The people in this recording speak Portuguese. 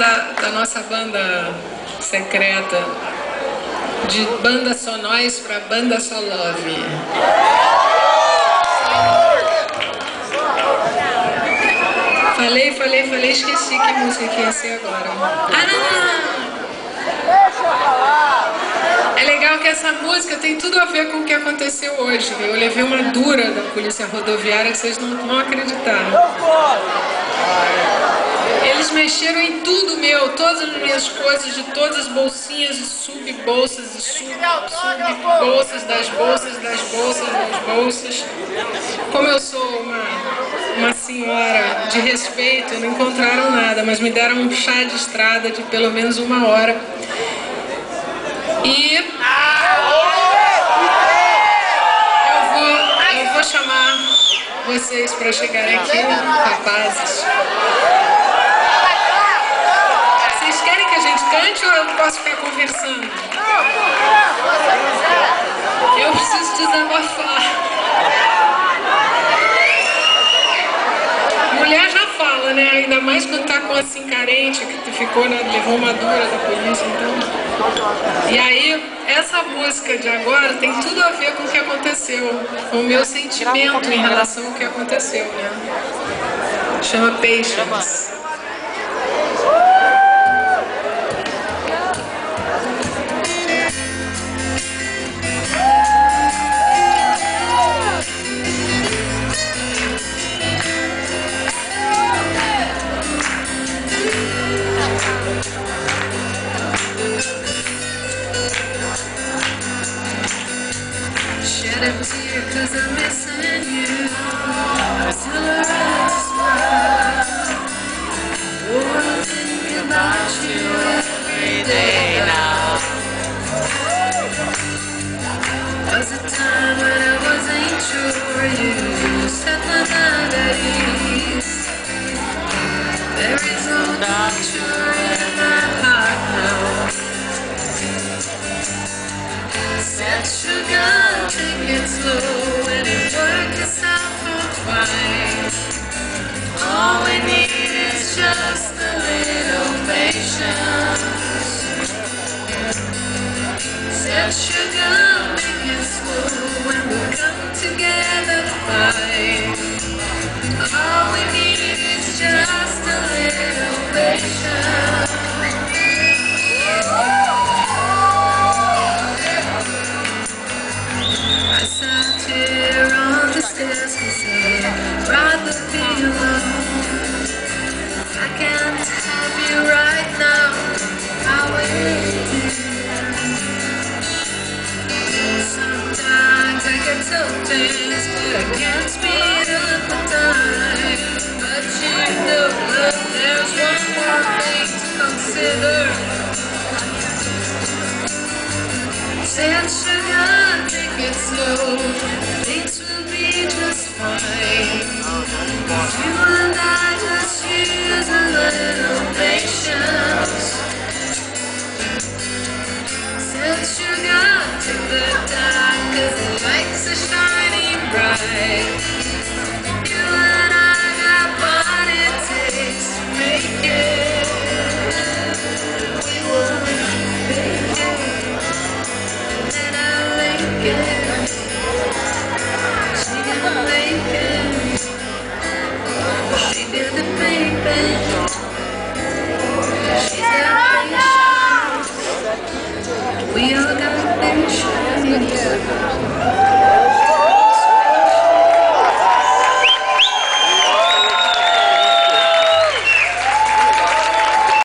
da nossa banda secreta, de banda só nós pra banda só love. Falei, esqueci que música que ia ser agora. É legal que essa música tem tudo a ver com o que aconteceu hoje. Eu levei uma dura da polícia rodoviária que vocês não vão acreditar. Eles mexeram em tudo meu, todas as minhas coisas, de todas as bolsinhas e subbolsas e subbolsas das bolsas, das bolsas, das bolsas. Como eu sou uma senhora de respeito, não encontraram nada, mas me deram um chá de estrada de pelo menos 1 hora. E eu vou chamar vocês para chegarem aqui, rapazes. Vocês querem que a gente cante ou eu posso ficar conversando? Eu preciso desabafar. Mulher já fala, né? Ainda mais quando tá com assim carente, que tu ficou, né? Levou uma dura da polícia, então. E aí, essa música de agora tem tudo a ver com o que aconteceu, com o meu sentimento em relação ao que aconteceu, né? Chama Patience. Cause I'm missing you. I still around smile. Oh, I'm thinking about you every day now. Was a time when I wasn't sure you set my mind at ease. There is no doctor in my heart now. Said sugar, take it slow and it work itself out fine. All we need is just a little patience. Said sugar, make it slow and we'll come together fine. All we need is just a little patience. I sat here on the stairs cause I'd rather be alone. I can't have you right now, I will. Sometimes I get so tense, but I can't speed up the time. But you know that there's one more thing to consider. Said sugar, take it slow, things will be just fine. You and I just use a little patience. Said sugar, take the time, cause the lights are shining bright. You and I got what it takes to make it. We will make it. And I'll make it. She gonna make it. She did the baby. She's got patience. We all got patience.